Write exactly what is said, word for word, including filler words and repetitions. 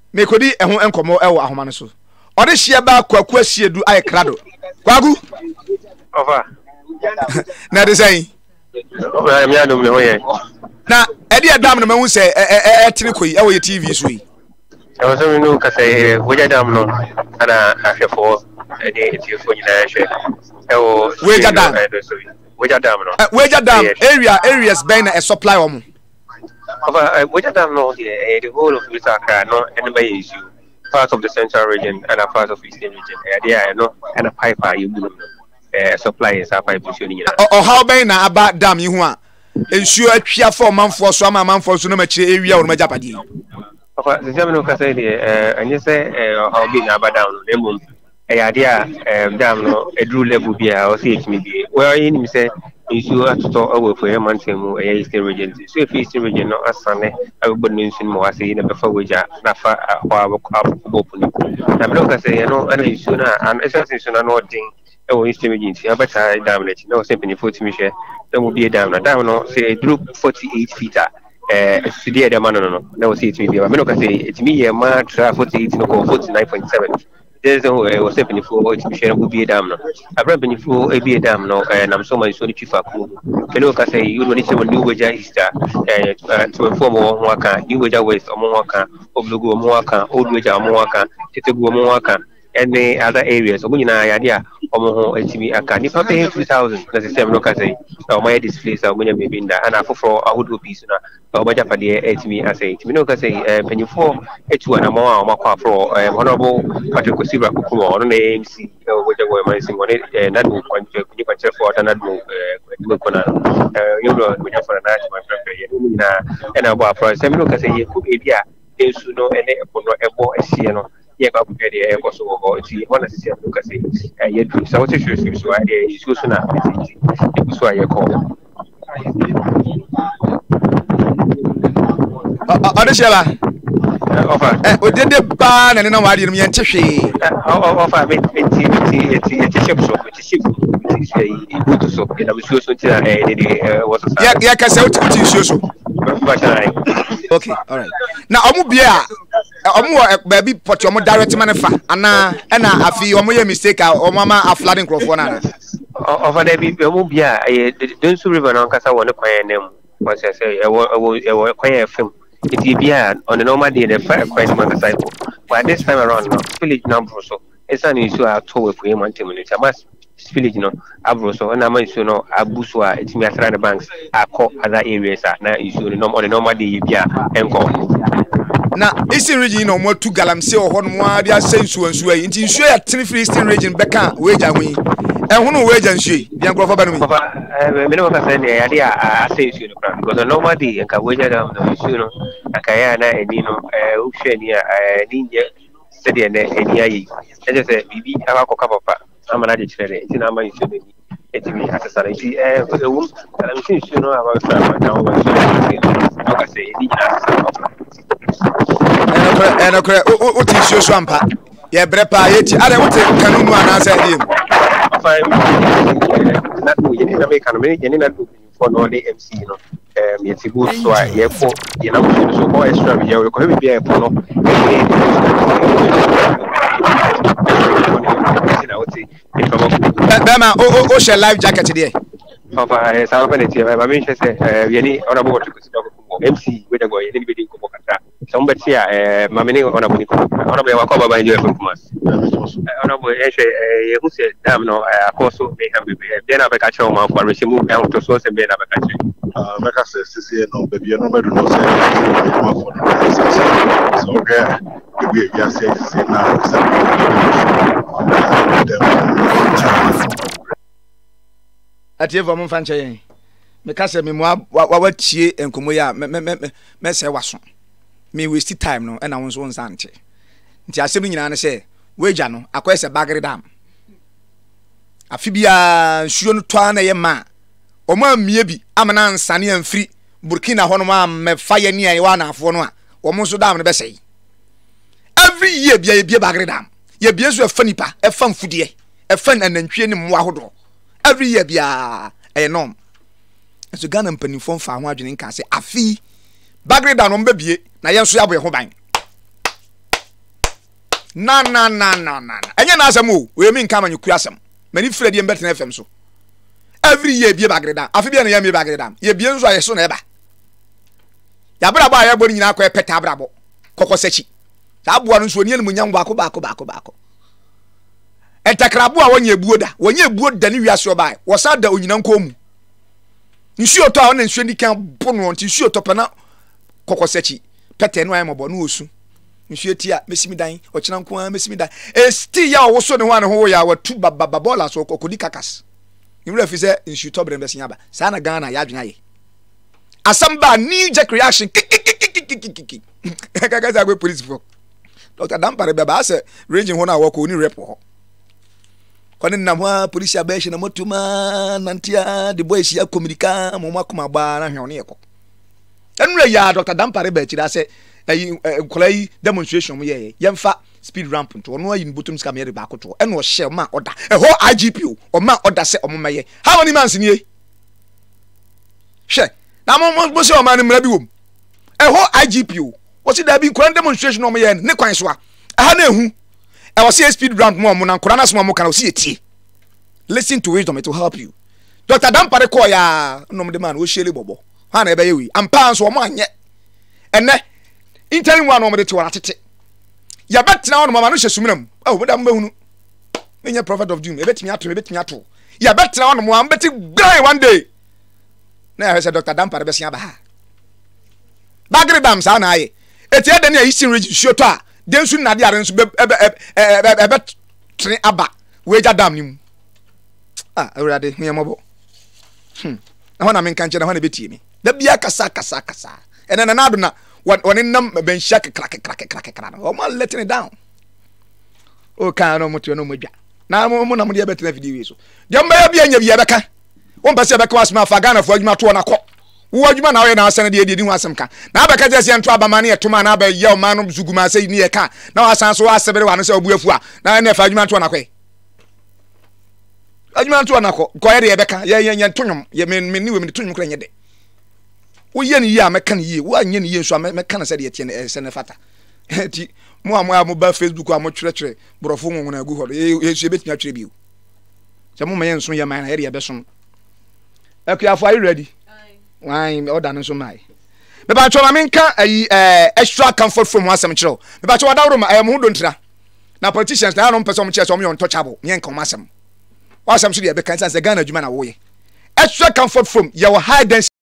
me kodi ehun enkomo ewo ahoma no so ode hye ba kwaku asiedu aye krado kwagu ofa na de sai ofa mi adum me hoye na ede adam no mahu se e tiri koyi ewo ye T V so yi e wo so mi no ka say Weija dam no ana ahwefo ede ti fo nyina hwe e wo Weija dam Weija dam no Weija dam area areas ben na e supply omo Over Weija dam no the the whole of FM-Accra no anybody issue part of the central region and a part of eastern region there no and a pipe are you uh suppliers are pipe issue ni or how ben na aba dam yi ho a ensuo atwia for manfo so ama manfo so no ma kire area wo ma japade Over the German ka say the uh and you say uh how big na aba dam no dem eh area dam no edru level bia o say it me be well you say issue at to our for a month mu e eastern region so if eastern region no asane abodin nsun mo ase na befa Weija na fa kwa bopu ni na me ka say no ana issue na an essence issue na no din e wo eastern region ti abata dam na ti no simply forty mi share na mo be dam na dam no say group forty-eight feet eh study the man no no na wo say it me be me no ka say it me ye ma tra forty-eight no ko forty-nine point seven there's no was happening for it share will be a dam no abra been for a be a dam no and I'm so much so chief aku kelo ka say you need to new Weija Easter eh to inform one waka new Weija West omo waka oblugo omo waka old Weija omo waka tetegu omo waka any other areas omo nyina ya dia omo ho etimi aka ni pay two thousand na system no ka say o my display so omo nya be binda and afofro ahodo piece na o ba japa de etimi asay etimi no ka say penifo etu na mo a makwa afro honorable Patrick Sibra kukumo ono na M C Weija go man sing one na do kwanche kuni kwanche for na do eh ko na eh you know Weija for na my friend ye no nyina na bo afro say me no ka say ye ku e bia ensu no ene ebo no ebo ehie no ye ka buke de e ko so go ti wona sisi no ka say eh ye du so what you should so I dey issue so na e so ye ko ade shela ofa eh odede ba na ne na wari no ye ntehwe ofa me ti ti ti ti shep so ti shep ti say good so na me so so ti eh dey was ya ya ka say uti uti so so okay all right na omo bia omo ba bi poti omo direct man fa ana na afi omo ye mistake omo ma aflading crofo na ofa da bi omo bia eh don su river na kasa woni kwan nem was say e wo e wo kwan F M it be on the normal day the fire quite man cycle but this time around no village number so it's an issue at all for him and community mas village no abro so na man issue no abuso a it me attra the banks akọ other areas na issue no on the normal day bia enko na eastern region no mo tu galamse o ho no mo a dia sensu ansu ayi nti nsu ya three eastern region beka Weija hu ehunu Weija nsu bia nkrofo ba no mi me no ka say ya dia a sensu no because normal day enka Weija dam no issue no akaya na eni no eh o hwe ni eh ni nye sede na eni ayi e je say bibi aka koka papa amana je kire nti na amani so ni etimi asasara nti eh ewu ala mi issue no aba sa ma na o ba so ka say ni na eno kre o ti issue so ampa ye brepa ye ti ale wote kanunu anasa dim na do ye ni na me kanu me ye ni na do for no the M C no um ye ti go so a ye for ye na so so ko extra ye ko be bia e for no Bema o o share life jacket there papa eh sa pa ne ti ba me say eh ye ni ona bo ko M C Weija go ye ni be din ko kata somebody eh ma me ni ona bo ni ko ona bo wa ko baba nje F M Kumasi ona bo e she ye hu se dam no akoso me ha be be na be ka che o ma for re mu e ho to so se be na be ka che ah be ka se se no be be no be do no se ma for so okay we be say say na se atie vo mo fanche yen me ka se me mo wa wa tie enkomo ya me me me se waso me waste time no e na won so won sante nti asem nyina ne se Weija no akoy se bagre dam afibia nsuo no toa na ye ma o ma mie bi amana nsane amfiri Burkina hono ma me fa ye ni ayi wa na afo no a wo mo so dam ne be sei every year bia ye bia bagre dam ye bia so afa nipa e fa mfudie e fa anantwie ni mo ahodo every year bia e nom so Ghana mpanifo fa ho adwene nka se afi bagre dam no mbabie na ye so yabo ye ho ban na na na na na enye na asem o we mi nka manyu kuasem mani fira die mbetena F M so every year bie bagreda afi bia na ya mi bagreda ye bie nso ayeso na eba ya bra ba ya gbori nyina akọ epeta bra bo kokosechi sa aboa no nso oni enu nyam baako baako baako baako entakrabo a wonye ebuo da wonye ebuo da ni wiase obai wo sa da onyina nkomu nsuo to a wona nsuo ni kan bono nti nsuo to pana kokosechi pete no ayemo no osu nsuo ti a mesimi dan o kina nko a mesimi dan e sti ya wo so ne ho ane ho ya watu bababa bola so kokodi kakas nimra fi se nsuo to brem besia ba sa na Ghana ya adwena ye asamba knee jerk reaction kaka za go police for Doctor Dampare baba se range ho na wo ko ni rep ho kone na ho police abashi na motuma nantia the boys ya communica mo makoma ba na hwe ne yeko enura ya Doctor Dampare ba chira se ayi kolai demonstration mo ye yemfa speed ramp to no ayi botum ska me re ba koto eno hye ma order e ho I G P o ma order se o mamaye how many months ni e hye na mo mo se o ma ni mra bi wom e ho I G P o o si da bi kolai demonstration o mo ye ne kwan so a ha na ehu e wo se speed ramp mo mo na nkora na so mo kana o si etie listen to wisdom, it will help you. Doctor Dampare ko ya no me de man o shele bobo ha na e be ye wi ampa so o mo anye ene intern one no me de to atete ya betina on mama no hyesuminam oh madam bahunu menye prophet of doom e betimi ato e betimi ato ya betina on mo am beti grind one day na ya say Doctor Dampare be sia ba ha bagre dam sa na aye eti ede na yisin register to a densu na de are nso be e be tre aba Weija dam ni mu ah awurade me mobo hm na ho na men kan che na ho na betie mi da bia kasa kasa kasa ene na na do na one nam ben shake crack crack crack crack o man letting it down o kan no mutu no modwa na mo na mo de betina video so de mba bia nya bia beka o mba se beka wasma fa Ghana fo adwuma to na ko wo adwuma na wo na asane de de hu asem ka na beka je se nto abama na etoma na ba ye o man no zuguma se ni e ka na wasan so asebere wa no se obu afu a na na fa adwuma to na ko adwuma to na ko ko ye de beka ye ye tonwom ye men ni we men tonwom kra nye de wo ye ni ye a meka ni ye wo anye ni ye so meka na se de tie ne se ne fata ti mo amoa mo ba Facebook a mo twere twere borofo ngon na agu ho ye so betia twere biu se mo mayen so ye man na ye de besom akua for are you ready why order no so mai me ba cho ma menka ayi extra comfort from wasem kiro me ba cho wadawro ma mo do ntira na politicians na no person mo che so mo untouchable nyen kan wasem wasem so de be kan say Ghana adwuma na wo ye extra comfort from your high density